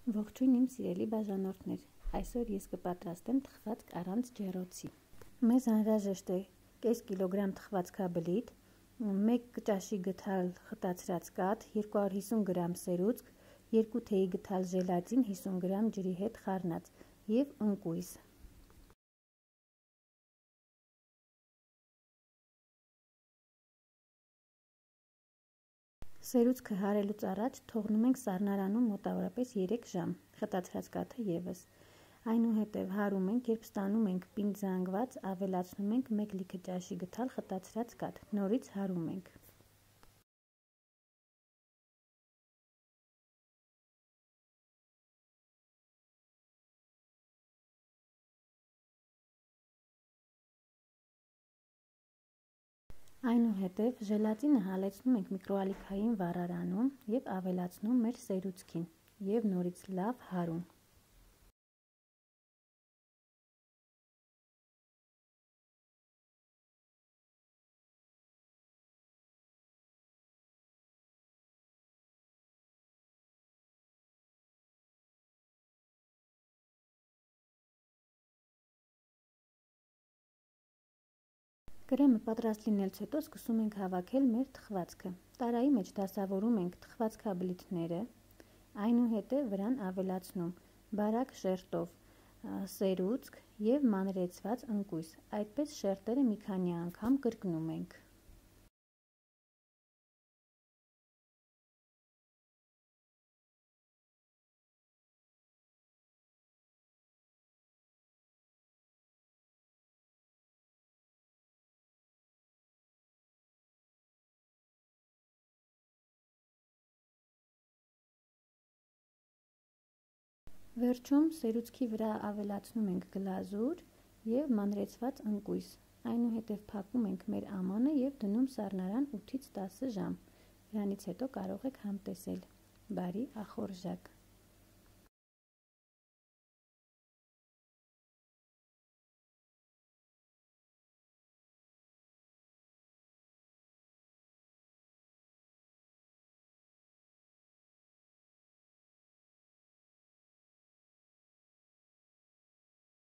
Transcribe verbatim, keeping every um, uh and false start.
Ողջույն իմ սիրելի բաժանորդներ, այսօր ես կպատրաստեմ թխվածք առանց ջեռոցի։ Մեզ անհրաժեշտ է կես կիլոգրամ թխվածքաբլիթ, մեկ ճաշի գթալ խտացրած կաթ, երկու հարյուր հիսուն գրամ սերուցք, երկու թեյի գթալ ժելատին հիսուն գրամ ջրի հետ խառնած և ընկույզ։ Սերուցքը հարելուց առաջ թողնում ենք սառնարանում մոտավորապես երեք ժամ, խտացրած կաթը ևս։ Այնուհետև հարում ենք, երբ ստանում ենք պինդ զանգված, ավելացնում ենք մեկ լիքը ճաշի գթալ խտացրած կաթ, նորից հարում ենք։ Այնուհետև ժելատինը հալեցնում ենք միկրոալիքային վառարանում և ավելացնում մեր սերուցքին և նորից լավ հարում։ Կրեմը պատրաստ լինելուց հետո սկսում ենք հավաքել մեր թխվածքը։ Տարայի մեջ դասավորում ենք թխվածքաբլիթները, այնուհետև վրան ավելացնում բարակ շերտով սերուցք և մանրեցված ընկույզ, այդպես շերտերը մի քանի անգամ կրկնում ենք։ Վերջում սերուցքի վրա ավելացնում ենք գլազուր և մանրեցված ընկույզ, այնուհետև փակում ենք մեր ամանը և դնում սառնարան ութից տասը ժամ, դրանից հետո կարող եք համտեսել։ Բարի ախորժակ։